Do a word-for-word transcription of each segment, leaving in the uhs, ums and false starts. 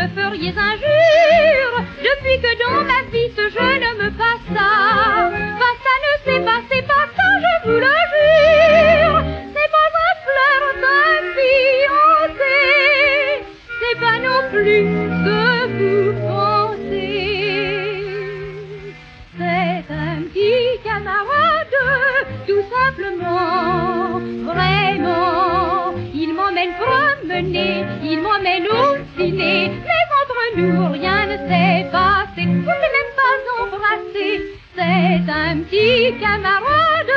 me feriez injure. Depuis que dans ma vie ce jeune homme passa, bah ça ne s'est passé pas ça, je vous le jure. C'est pas un fleur d'un fiancé, c'est pas non plus ce que vous pensez. C'est un petit camarade, tout simplement, vraiment. Il m'emmène promener, il m'emmène au ciné, mais entre nous rien ne s'est passé, on ne s'est même pas embrassé. C'est un petit camarade,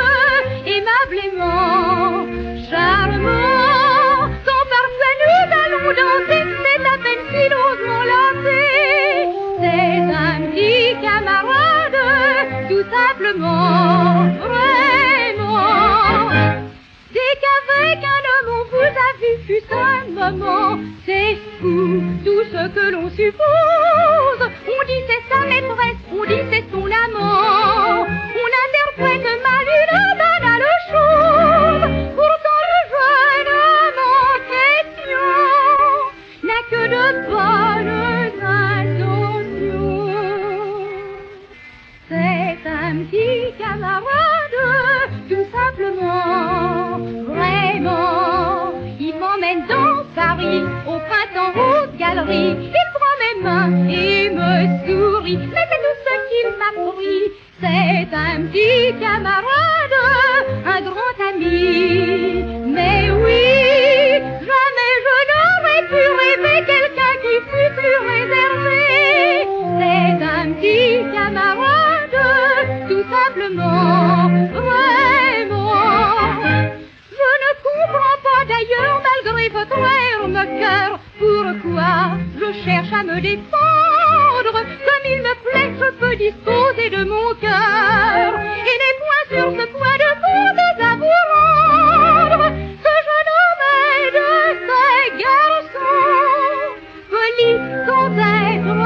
aimablement charmant. Quand parfois nous allons danser, c'est à peine si l'ose m'enlacer. C'est un petit camarade, tout simplement, vraiment. Dès qu'avec un homme on vous a vu fut un moment, c'est fou tout ce que l'on suppose. On dit c'est sa maîtresse, on dit c'est son amant, on interprète mal une banale chose. Pourtant le jeune homme en question n'a que de bonnes intentions. C'est un petit camarade, tout simplement, vraiment. Il m'emmène dans Paris, au printemps, aux galeries. Il prend mes mains et me sourit, mais c'est tout ce qu'il m'a pris. C'est un petit camarade, un grand ami. Mais oui, jamais je n'aurais pu rêver quelqu'un qui fût plus réservé. C'est un petit camarade, tout simplement, vraiment. Je ne comprends pas d'ailleurs, malgré votre ferme cœur, pourquoi je cherche à me défendre. Comme il me plaît, je peux disposer de mon cœur, et des points sur ce point de compte à vous rendre. Ce jeune homme est de ces garçons polis sans être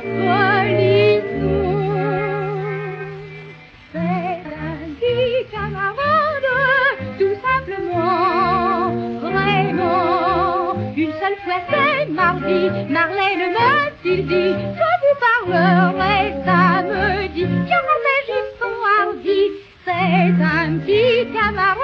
polissons. C'est un petit camarade, tout simplement, vraiment. Une seule fois c'est mardi, Marlène m'a-t-il dit, je vous parlerai samedi, car mes gifs sont hardis. C'est un petit camarade.